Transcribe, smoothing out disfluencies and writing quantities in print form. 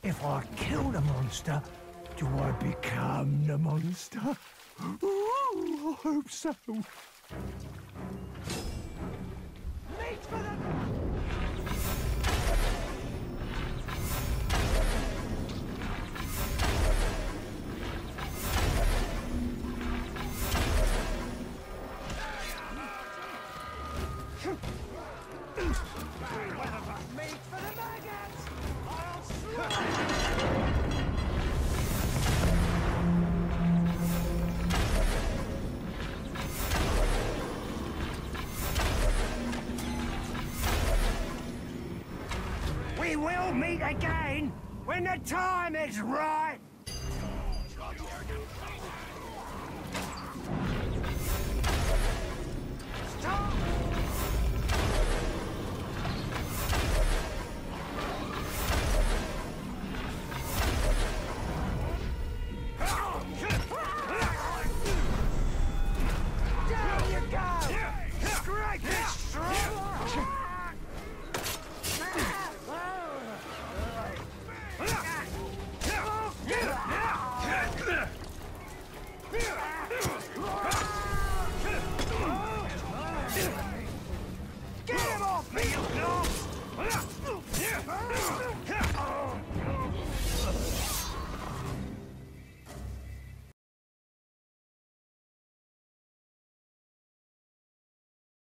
If I kill the monster, do I become the monster? Ooh, I hope so. Meat for the... Meat for the maggots! I'll We will meet again when the time is right!